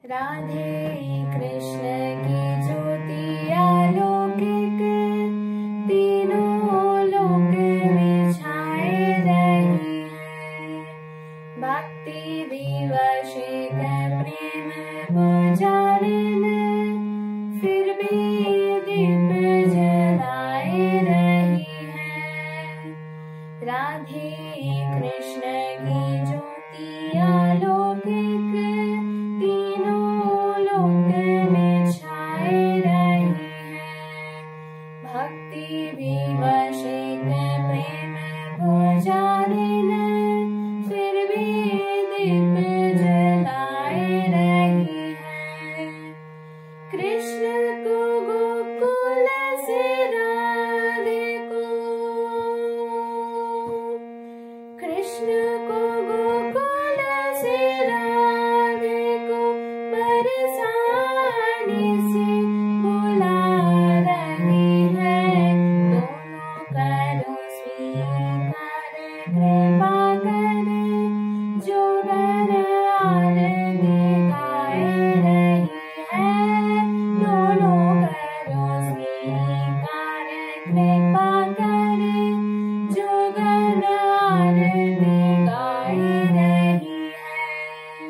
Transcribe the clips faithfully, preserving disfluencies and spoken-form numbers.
राधे कृष्ण की ज्योति अलौकिक तीनों लोक में छाए रही है। भक्ति विवशित प्रेम पुजारिन फिर भी दीप जलाए रही है। राधे कृष्ण की ज्योति अलौकिक भक्ति विवशित प्रेम पुजारिन फिर भी दीप जलाए रही है। कृष्ण को गोकुल से राधे को, कृष्ण को गोकुल से राधे को बरसाने से बुला रही है। कृपा कर जो गर आरती गाए रही है। दोनों करो स्वीकार कृपा कर जो गर आरती गाए रही है।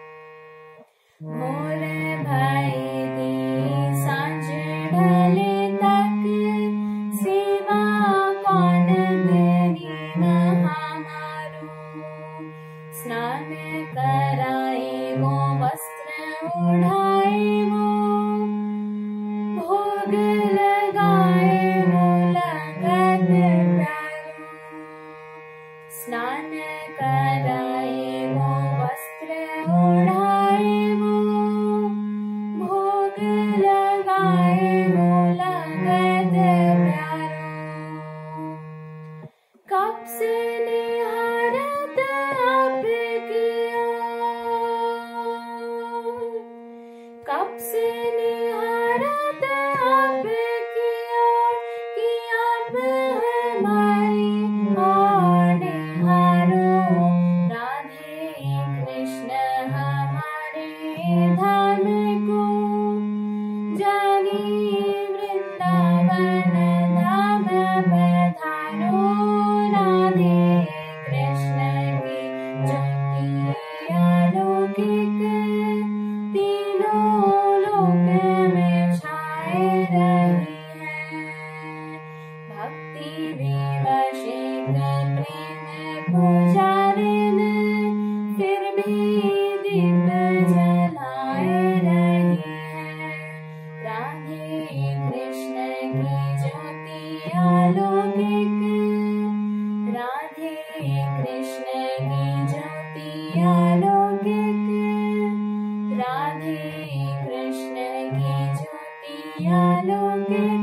मोर भाई दी सांझ ढले तक सेवा कौन स्नान कराए वो वस्त्र उड़ाए वो भोग लगाए वो लगत प्यारो। स्नान कराए वो वस्त्र उड़ाए वो भोग लगाए वो लगत प्यारो। कब से निहारत कब से निहारत आपकी ओर कि आप हमारी ओर निहारो। राधे कृष्ण हमारे धाम को जानी वृंदावन धाम पधारो। राधे कृष्ण की ज्योति अलौकिक भक्ति विवशित प्रेम पुजारिन फिर भी दीप जलाए रही है। राधे कृष्ण की ज्योति अलौकिक, राधे कृष्ण की ज्योति अलौकिक, राधे कृष्ण की ज्योति अलौकिक।